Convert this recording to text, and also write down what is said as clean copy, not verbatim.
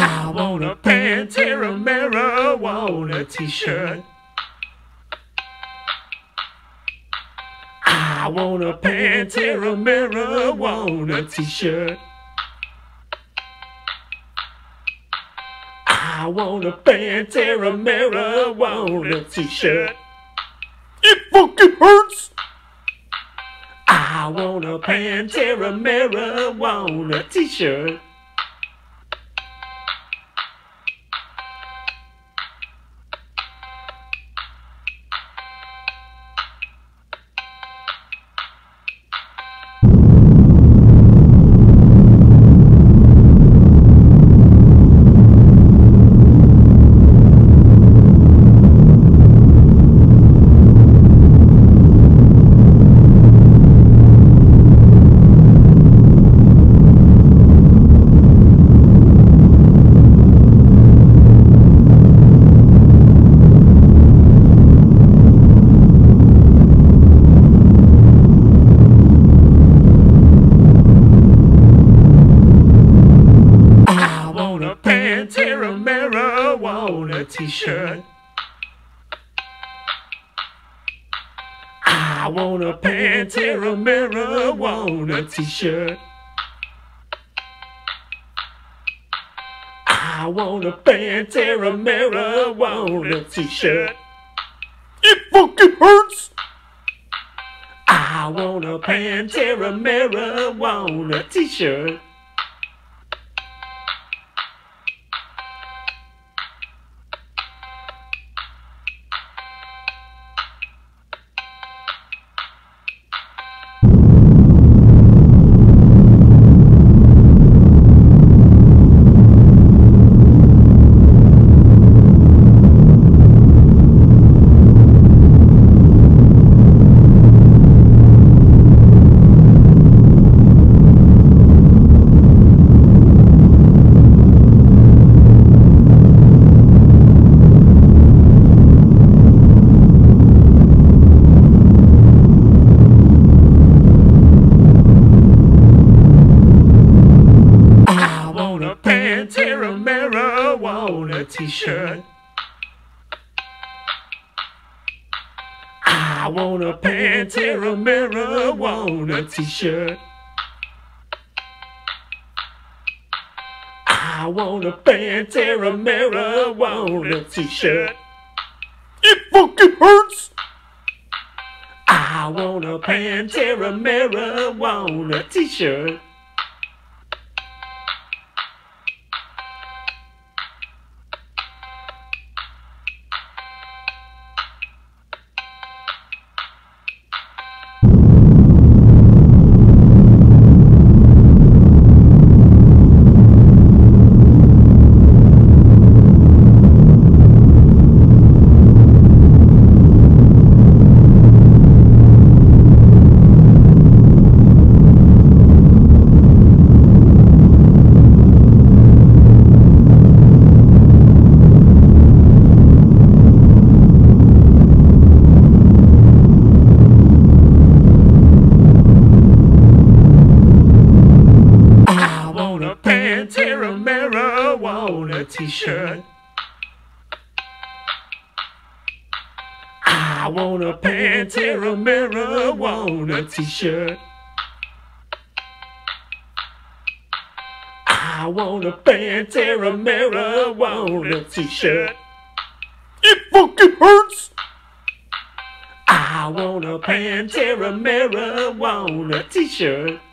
I want a Pantera marijuana t-shirt. I want a Pantera marijuana t-shirt. I want a Pantera marijuana t-shirt. It fucking hurts! I want a Pantera marijuana t-shirt. Pantera marijuana t-shirt. I want a Pantera marijuana t-shirt. I want a Pantera marijuana t-shirt. It fucking hurts! I want a Pantera marijuana t-shirt. Pantera marijuana t-shirt. I want a Pantera marijuana t-shirt. I want a Pantera marijuana t-shirt. It fucking hurts! I want a Pantera marijuana t-shirt. Pantera marijuana t-shirt. I want a Pantera marijuana t-shirt. I want a Pantera marijuana t-shirt. It fucking hurts! I want a Pantera marijuana t-shirt.